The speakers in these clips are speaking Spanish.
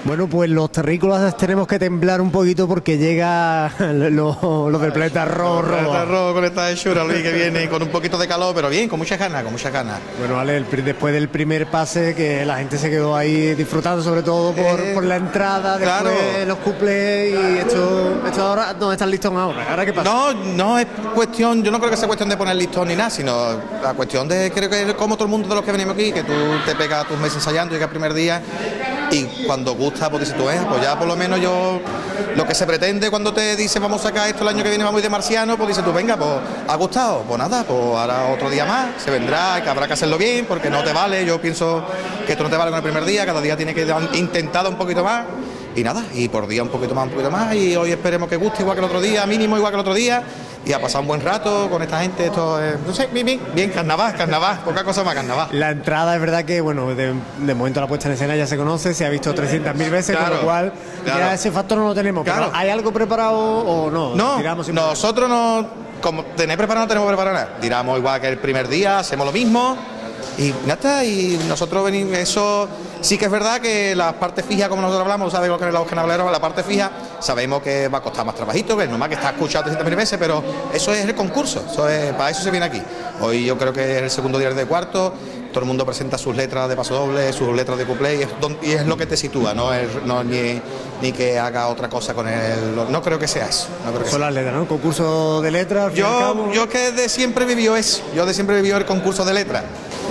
Bueno, pues los terrícolas tenemos que temblar un poquito porque llega los del Planeta Rojo. Planeta Rojo con esta hechura, Luis, que viene con un poquito de calor, pero bien, con muchas ganas, con muchas ganas. Bueno, vale, después del primer pase, que la gente se quedó ahí disfrutando, sobre todo por la entrada, después claro. los cuplés y esto ahora, ¿dónde está el listón ahora? ¿Ahora qué pasa? No es cuestión, yo no creo que sea cuestión de poner listón ni nada, sino la cuestión de, creo que como todo el mundo de los que venimos aquí, que tú te pegas tus meses ensayando, llegas el primer día y cuando gusta, pues dices tú, pues ya por lo menos yo, lo que se pretende cuando te dice vamos a sacar esto el año que viene, vamos a ir de marciano, pues dices tú, venga, pues ha gustado, pues nada, pues ahora otro día más, se vendrá, que habrá que hacerlo bien, porque no te vale, yo pienso que esto no te vale con el primer día, cada día tiene que intentar un poquito más. Y nada, y por día un poquito más, y hoy esperemos que guste igual que el otro día, mínimo igual que el otro día, y a pasar un buen rato con esta gente, esto es, no sé, bien, carnaval, poca cosa más, carnaval. La entrada es verdad que, bueno, de momento la puesta en escena ya se conoce, se ha visto 300.000 veces, claro, con lo cual ya ese factor no lo tenemos, claro. Pero ¿hay algo preparado o no? No, nosotros no, como tener preparado no tenemos preparado nada, tiramos igual que el primer día, hacemos lo mismo, y ya está, y nosotros venimos, eso sí que es verdad que la parte fija, como nosotros hablamos, sabes lo que es la carnavalera, la parte fija, sabemos que va a costar más trabajito, que es normal que está escuchado 300.000 veces, pero eso es el concurso, para eso se viene aquí. Hoy yo creo que es el segundo día de cuarto, todo el mundo presenta sus letras de paso doble, sus letras de cuplé, y es lo que te sitúa, ni que haga otra cosa con él, no creo que sea eso. No creo que son las letras, ¿no? Concurso de letras. Yo que de siempre vivió eso, el concurso de letras.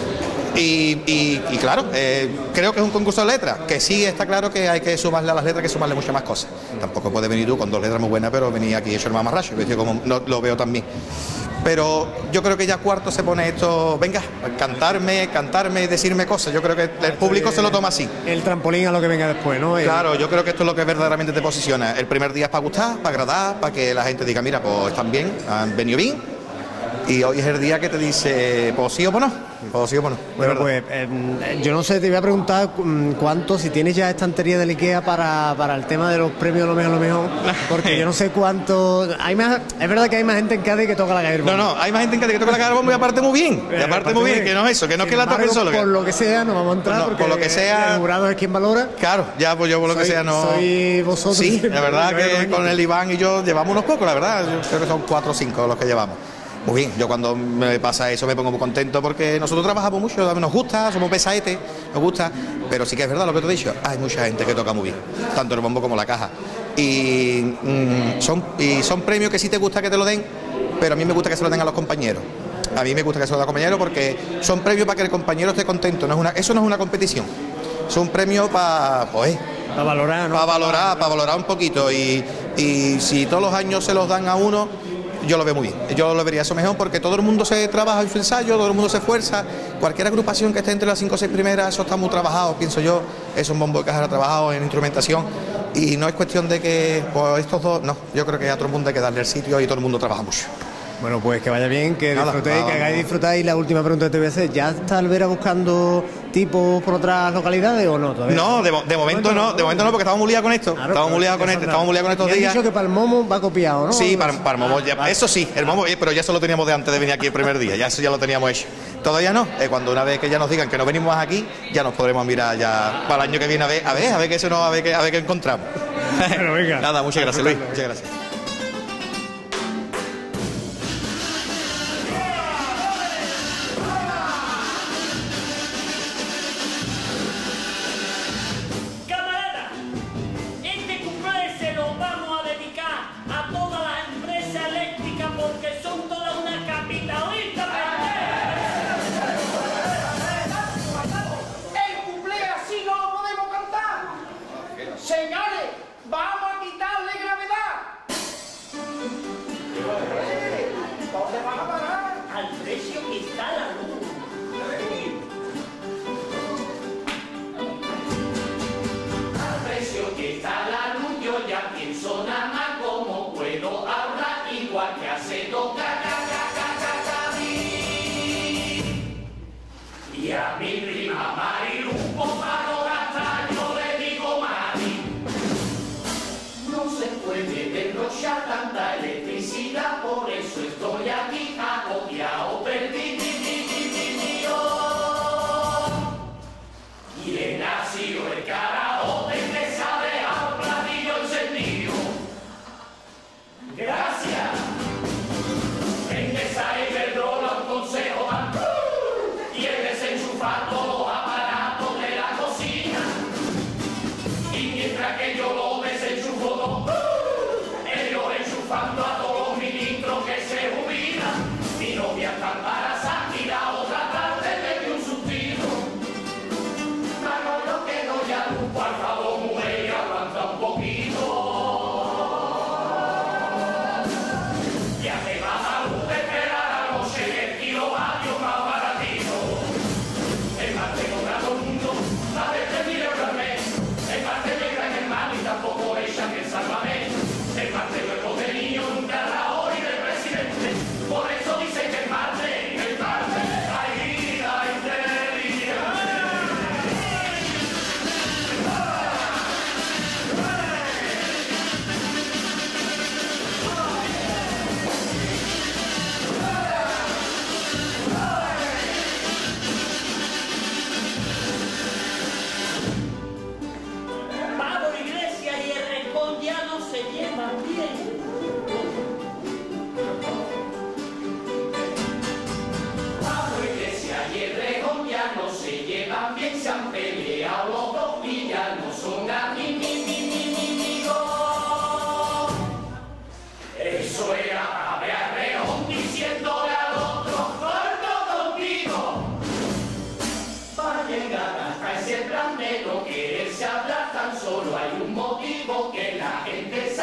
Y claro, creo que es un concurso de letras, que sí está claro que hay que sumarle a las letras, que sumarle muchas más cosas. Tampoco puedes venir tú con 2 letras muy buenas, pero venir aquí hecho el mamarracho, como lo veo también. Pero yo creo que ya cuarto se pone esto, venga, cantarme, decirme cosas. Yo creo que el público se lo toma así. El trampolín a lo que venga después, ¿no? Claro, yo creo que esto es lo que verdaderamente te posiciona. El primer día es para gustar, para agradar, para que la gente diga, mira, pues están bien, han venido bien. Y hoy es el día que te dice, pues sí o pues no. Bueno, pues yo no sé, te voy a preguntar cuánto, si tienes ya estantería del IKEA para el tema de los premios, lo mejor, porque yo no sé cuánto. Es verdad que hay más gente en Cádiz que toca la caja. No, hay más gente en Cádiz que toca la caja y aparte muy bien. Que no es eso, que no es que la toquen solo. Por lo que sea, no vamos a entrar, porque por lo que sea, el jurado es quien valora. Claro, ya pues yo por lo que sea no. Soy vosotros. Sí, la verdad que con el Iván y yo llevamos unos pocos, la verdad. Yo creo que son 4 o 5 los que llevamos. Muy bien, yo cuando me pasa eso me pongo muy contento porque nosotros trabajamos mucho, nos gusta, somos pesaetes, nos gusta, pero sí que es verdad lo que te he dicho, hay mucha gente que toca muy bien, tanto el bombo como la caja. Y son premios que sí te gusta que te lo den, pero a mí me gusta que se lo den a los compañeros. A mí me gusta que se lo den a los compañeros porque son premios para que el compañero esté contento, eso no es una competición, son premios para valorar, ¿no? Para valorar un poquito y si todos los años se los dan a uno, yo lo veo muy bien, yo lo vería eso mejor porque todo el mundo se trabaja en su ensayo, todo el mundo se esfuerza, cualquier agrupación que esté entre las 5 o 6 primeras, eso está muy trabajado, pienso yo, es un bombo de caja trabajado en instrumentación y no es cuestión de que pues estos dos, no, yo creo que a todo el mundo hay que darle el sitio y todo el mundo trabaja mucho. Bueno, pues que vaya bien, que disfrutéis, que hagáis disfrutar. Y la última pregunta que te voy a hacer, ¿ya está Alvera buscando tipos por otras localidades o no todavía? No, de momento no, porque estamos muy liados con esto, claro, estamos muy liados con estos días. Han dicho que para el Momo va copiado, ¿no? Sí, para el Momo, eso sí, el Momo, pero ya eso lo teníamos de antes de venir aquí el primer día, ya eso ya lo teníamos hecho. Todavía no, cuando una vez que ya nos digan que no venimos más aquí, ya nos podremos mirar ya para el año que viene a ver qué encontramos. Bueno, venga. Nada, muchas gracias, Luis, muchas gracias. Señores, vamos a quitarle gravedad. ¿Dónde van a parar? Al precio que está la luz. Al precio que está la luz, yo ya pienso nada más cómo puedo ahorrar igual que hace tocar. Y a mi prima Marilu, para no gastar, yo le digo Mari. No se puede escuchan el Sálvame. El martes lo hemos tenido nunca Rajoy de presidente. Por eso dicen que el martes hay vida inteligente. Pablo Iglesias y el Rejón ya no se llevan bien. Pablo Iglesias y el Rejón ya no se llevan bien, se han peleado los dos y ya no son amigos. Eso era a ver Rejón diciéndole al otro, corto contigo. Para llegar hasta ese plan de no quererse hablar, tan solo hay un motivo que la gente